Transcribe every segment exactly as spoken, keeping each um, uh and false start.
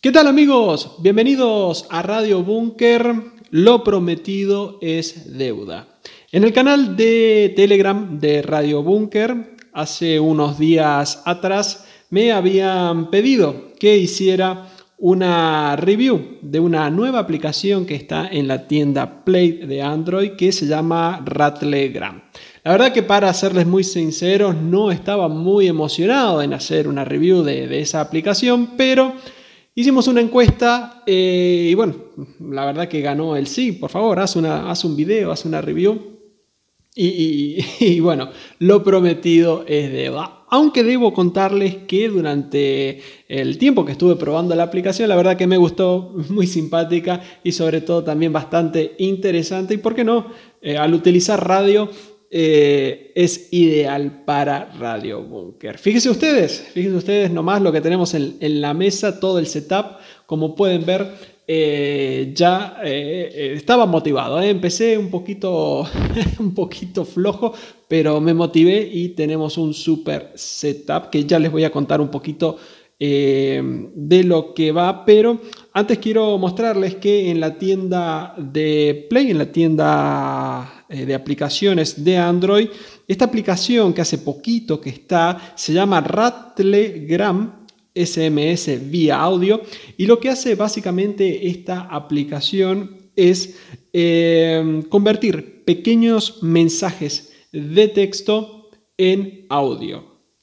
¿Qué tal, amigos? Bienvenidos a Radio Búnker. Lo prometido es deuda. En el canal de Telegram de Radio Búnker, hace unos días atrás, me habían pedido que hiciera una review de una nueva aplicación que está en la tienda Play de Android que se llama Rattlegram. La verdad que, para serles muy sinceros, no estaba muy emocionado en hacer una review de, de esa aplicación, pero hicimos una encuesta eh, y bueno, la verdad que ganó el sí. Por favor, haz, una, haz un video, haz una review. Y, y, y bueno, lo prometido es deuda. Aunque debo contarles que durante el tiempo que estuve probando la aplicación, la verdad que me gustó, muy simpática y sobre todo también bastante interesante. Y por qué no, eh, al utilizar radio, eh, es ideal para Radio Búnker. Fíjense ustedes, fíjense ustedes nomás lo que tenemos en, en la mesa, todo el setup. Como pueden ver, Eh, ya eh, estaba motivado, ¿eh? Empecé un poquito, un poquito flojo, pero me motivé y tenemos un super setup que ya les voy a contar un poquito eh, de lo que va. Pero antes quiero mostrarles que en la tienda de Play, en la tienda eh, de aplicaciones de Android, esta aplicación que hace poquito que está, se llama Rattlegram S M S vía audio, y lo que hace básicamente esta aplicación es eh, convertir pequeños mensajes de texto en audio.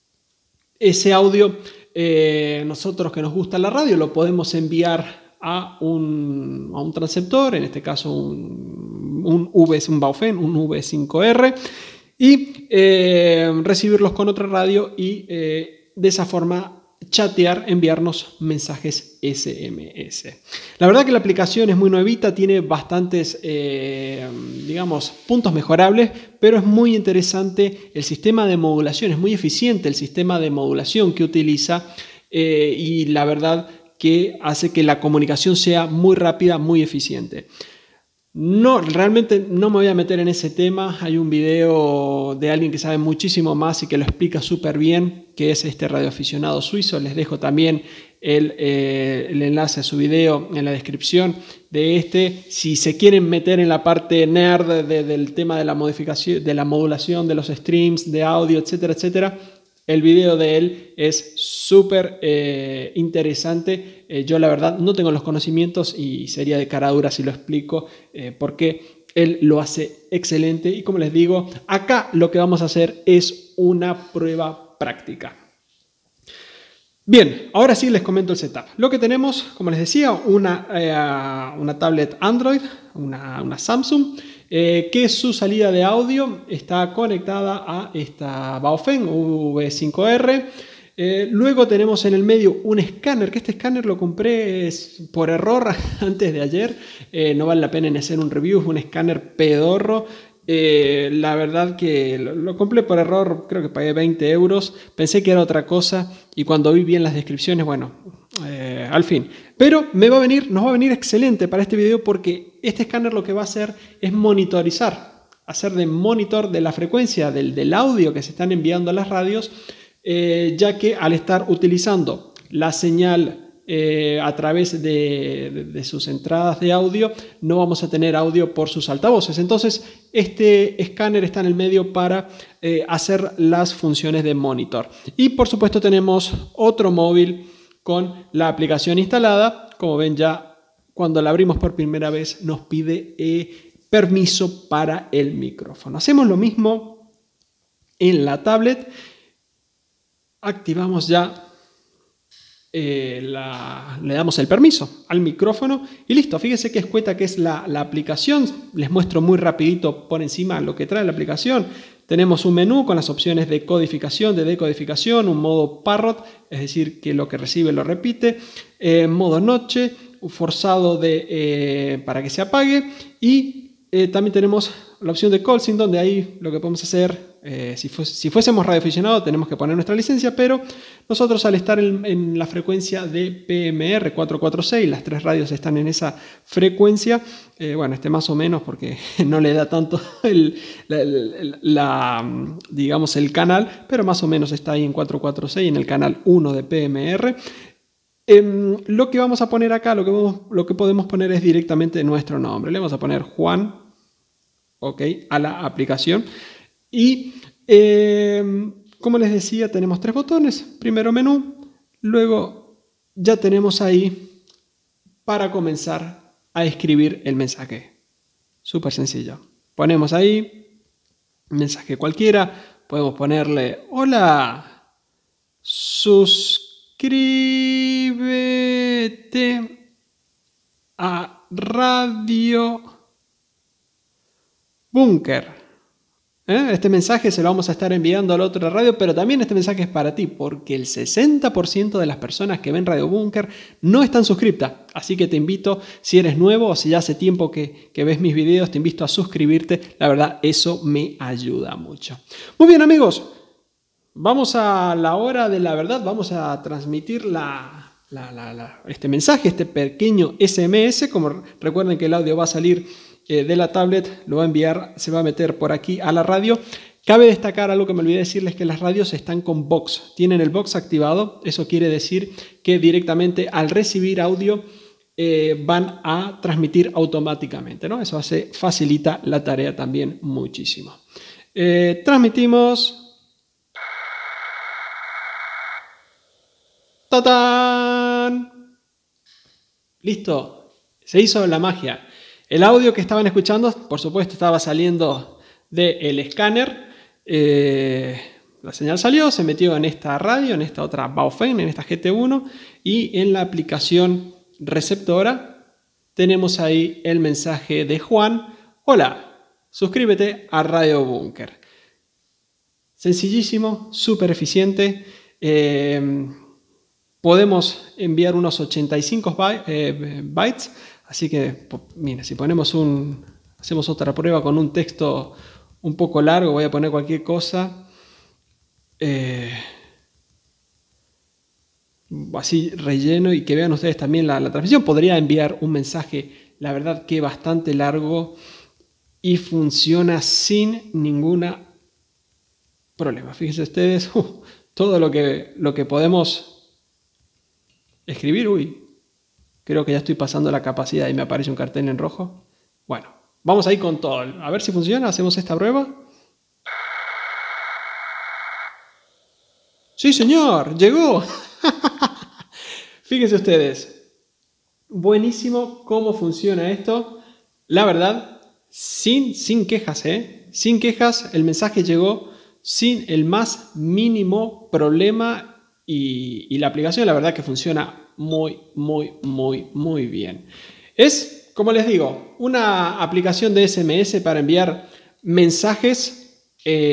Ese audio, eh, nosotros que nos gusta la radio, lo podemos enviar a un, a un transceptor, en este caso un, un, v, un Baofeng, un V cinco R, y eh, recibirlos con otra radio y eh, de esa forma chatear, enviarnos mensajes S M S. La verdad que la aplicación es muy nuevita, tiene bastantes, eh, digamos, puntos mejorables, pero es muy interesante el sistema de modulación, es muy eficiente el sistema de modulación que utiliza eh, y la verdad que hace que la comunicación sea muy rápida, muy eficiente. No, realmente no me voy a meter en ese tema. Hay un video de alguien que sabe muchísimo más y que lo explica súper bien, que es este radioaficionado suizo. Les dejo también el, eh, el enlace a su video en la descripción de este. Si se quieren meter en la parte nerd de, del tema de la modificación, de la modulación de los streams, de audio, etcétera, etcétera, el video de él es súper eh, interesante. Eh, yo la verdad no tengo los conocimientos y sería de cara dura si lo explico, eh, porque él lo hace excelente. Y como les digo, acá lo que vamos a hacer es una prueba práctica. Bien, ahora sí les comento el setup. Lo que tenemos, como les decía, una, eh, una tablet Android, una, una Samsung, eh, que su salida de audio está conectada a esta Baofeng V cinco R. Eh, luego tenemos en el medio un escáner, que este escáner lo compré por error antes de ayer. Eh, no vale la pena en hacer un review, es un escáner pedorro. Eh, la verdad que lo, lo compré por error, creo que pagué veinte euros, pensé que era otra cosa y cuando vi bien las descripciones, bueno, eh, al fin. Pero me va a venir, nos va a venir excelente para este video, porque este escáner lo que va a hacer es monitorizar, hacer de monitor de la frecuencia del, del audio que se están enviando a las radios, eh, ya que al estar utilizando la señal Eh, a través de, de, de sus entradas de audio, no vamos a tener audio por sus altavoces. Entonces este escáner está en el medio para eh, hacer las funciones de monitor. Y por supuesto tenemos otro móvil con la aplicación instalada. Como ven, ya cuando la abrimos por primera vez nos pide eh, permiso para el micrófono. Hacemos lo mismo en la tablet. Activamos ya Eh, la, le damos el permiso al micrófono y listo. Fíjense qué escueta que es la, la aplicación. Les muestro muy rapidito por encima lo que trae la aplicación. Tenemos un menú con las opciones de codificación, de decodificación, un modo parrot, es decir, que lo que recibe lo repite, eh, modo noche, forzado de, eh, para que se apague, y eh, también tenemos la opción de call sync, donde ahí lo que podemos hacer, eh, si, fuese, si fuésemos radioaficionados tenemos que poner nuestra licencia, pero nosotros al estar en, en la frecuencia de P M R cuatrocientos cuarenta y seis, las tres radios están en esa frecuencia, eh, bueno, este más o menos porque no le da tanto el, la, la, la, digamos el canal, pero más o menos está ahí en cuatrocientos cuarenta y seis, en el canal uno de P M R. eh, lo que vamos a poner acá, lo que, vamos, lo que podemos poner es directamente nuestro nombre. Le vamos a poner Juan, ok, a la aplicación. Y eh, como les decía, tenemos tres botones. Primero menú, luego ya tenemos ahí para comenzar a escribir el mensaje. Súper sencillo. Ponemos ahí mensaje cualquiera. Podemos ponerle hola, suscríbete a Radio Búnker. ¿Eh? Este mensaje se lo vamos a estar enviando a la otra radio, pero también este mensaje es para ti, porque el sesenta por ciento de las personas que ven Radio Búnker no están suscriptas. Así que te invito, si eres nuevo o si ya hace tiempo que, que ves mis videos, te invito a suscribirte. La verdad, eso me ayuda mucho. Muy bien, amigos. Vamos a la hora de la verdad. Vamos a transmitir la, la, la, la, este mensaje, este pequeño S M S. Como recuerden que el audio va a salir de la tablet, lo va a enviar, se va a meter por aquí a la radio. Cabe destacar algo que me olvidé decirles, que las radios están con box, tienen el box activado. Eso quiere decir que directamente al recibir audio eh, van a transmitir automáticamente, ¿no? Eso hace, facilita la tarea también muchísimo. Eh, transmitimos. ¡Tatán! Listo, se hizo la magia. El audio que estaban escuchando, por supuesto, estaba saliendo del escáner. Eh, la señal salió, se metió en esta radio, en esta otra Baofeng, en esta G T uno, y en la aplicación receptora tenemos ahí el mensaje de Juan. Hola, suscríbete a Radio Búnker. Sencillísimo, súper eficiente. Eh, podemos enviar unos ochenta y cinco bytes. Así que, mira, si ponemos un, hacemos otra prueba con un texto un poco largo, voy a poner cualquier cosa, eh, así relleno, y que vean ustedes también la, la transmisión. Podría enviar un mensaje, la verdad que bastante largo, y funciona sin ninguna problema. Fíjense ustedes, uh, todo lo que, lo que podemos escribir. Uy. Creo que ya estoy pasando la capacidad y me aparece un cartel en rojo. Bueno, vamos a ir con todo. A ver si funciona. Hacemos esta prueba. ¡Sí, señor! ¡Llegó! Fíjense ustedes. Buenísimo cómo funciona esto. La verdad, sin, sin quejas, ¿eh? Sin quejas, el mensaje llegó sin el más mínimo problema. Y, y la aplicación, la verdad que funciona muy, muy, muy, muy bien. Es, como les digo, una aplicación de S M S para enviar mensajes.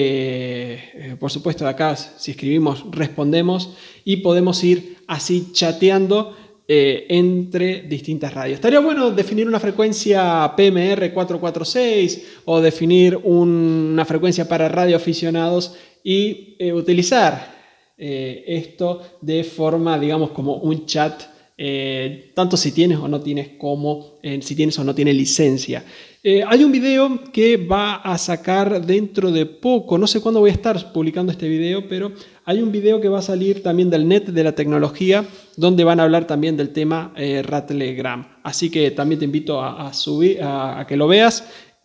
Eh, por supuesto, de acá, si escribimos, respondemos, y podemos ir así chateando eh, entre distintas radios. Estaría bueno definir una frecuencia P M R cuatrocientos cuarenta y seis o definir un, una frecuencia para radioaficionados y eh, utilizar Eh, esto de forma, digamos, como un chat, eh, tanto si tienes o no tienes como eh, si tienes o no tienes licencia. Eh, hay un video que va a sacar dentro de poco, no sé cuándo voy a estar publicando este video, pero hay un video que va a salir también del net de la tecnología, donde van a hablar también del tema eh, Rattlegram. Así que también te invito a, a subir, a, a que lo veas.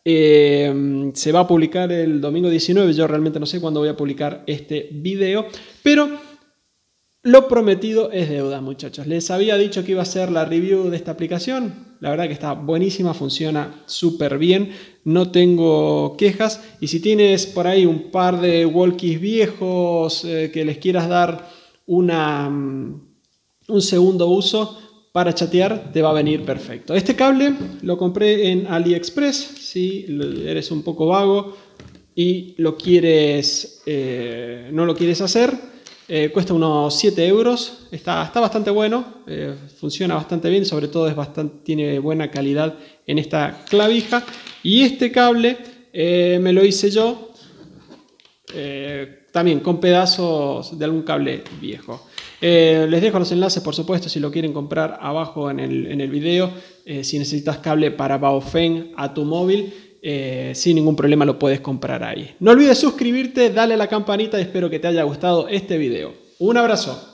Eh, se va a publicar el domingo diecinueve, yo realmente no sé cuándo voy a publicar este video, pero lo prometido es deuda, muchachos. Les había dicho que iba a hacer la review de esta aplicación, la verdad que está buenísima, funciona súper bien, no tengo quejas, y si tienes por ahí un par de walkies viejos eh, que les quieras dar una, un segundo uso para chatear, te va a venir perfecto. Este cable lo compré en AliExpress. Si eres un poco vago y lo quieres, eh, no lo quieres hacer, eh, cuesta unos siete euros. Está, está bastante bueno, eh, funciona bastante bien, sobre todo es bastante, tiene buena calidad en esta clavija. Y este cable eh, me lo hice yo, eh, también con pedazos de algún cable viejo. Eh, les dejo los enlaces, por supuesto, si lo quieren comprar abajo en el, en el video. Eh, si necesitas cable para Baofeng a tu móvil, eh, sin ningún problema lo puedes comprar ahí. No olvides suscribirte, dale a la campanita y espero que te haya gustado este video. Un abrazo.